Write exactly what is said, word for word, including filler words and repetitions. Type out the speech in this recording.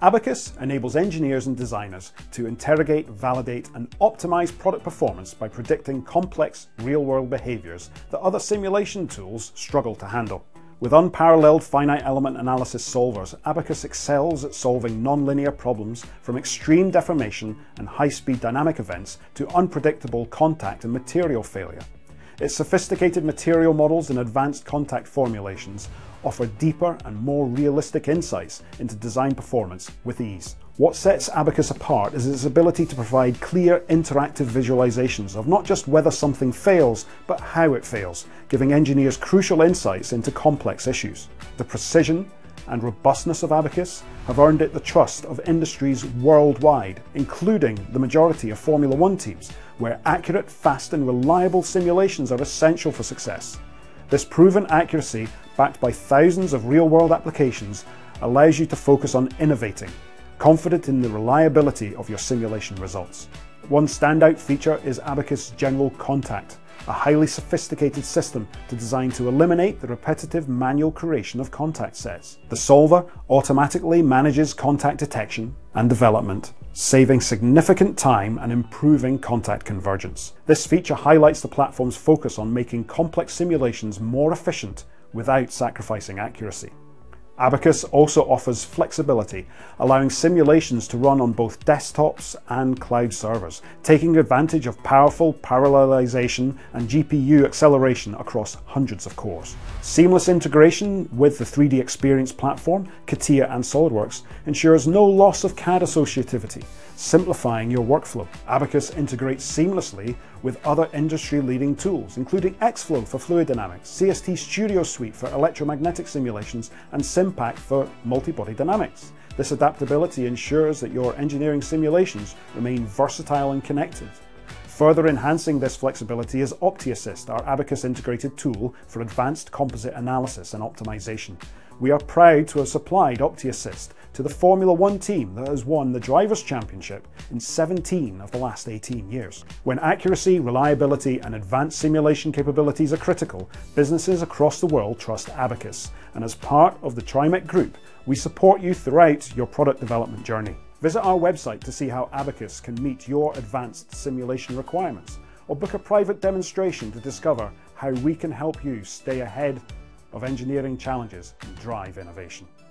Abaqus enables engineers and designers to interrogate, validate, and optimize product performance by predicting complex real-world behaviors that other simulation tools struggle to handle. With unparalleled finite element analysis solvers, Abaqus excels at solving nonlinear problems from extreme deformation and high-speed dynamic events to unpredictable contact and material failure. Its sophisticated material models and advanced contact formulations offer deeper and more realistic insights into design performance with ease. What sets Abaqus apart is its ability to provide clear interactive visualizations of not just whether something fails, but how it fails, giving engineers crucial insights into complex issues. The precision and robustness of Abaqus have earned it the trust of industries worldwide, including the majority of Formula One teams, where accurate, fast and reliable simulations are essential for success. This proven accuracy, backed by thousands of real-world applications, allows you to focus on innovating, confident in the reliability of your simulation results. One standout feature is Abaqus General Contact, a highly sophisticated system to design to eliminate the repetitive manual creation of contact sets. The solver automatically manages contact detection and development, saving significant time and improving contact convergence. This feature highlights the platform's focus on making complex simulations more efficient without sacrificing accuracy. Abaqus also offers flexibility, allowing simulations to run on both desktops and cloud servers, taking advantage of powerful parallelization and G P U acceleration across hundreds of cores. Seamless integration with the three D Experience platform, CATIA and SOLIDWORKS ensures no loss of C A D associativity, simplifying your workflow. Abaqus integrates seamlessly with other industry-leading tools, including Xflow for fluid dynamics, C S T Studio Suite for electromagnetic simulations, and SIMPACK for multi-body dynamics. This adaptability ensures that your engineering simulations remain versatile and connected. Further enhancing this flexibility is OptiAssist, our Abaqus integrated tool for advanced composite analysis and optimization. We are proud to have supplied OptiAssist to the Formula One team that has won the Drivers' Championship in seventeen of the last eighteen years. When accuracy, reliability, and advanced simulation capabilities are critical, businesses across the world trust Abaqus, and as part of the TriMech group, we support you throughout your product development journey. Visit our website to see how Abaqus can meet your advanced simulation requirements, or book a private demonstration to discover how we can help you stay ahead of engineering challenges and drive innovation.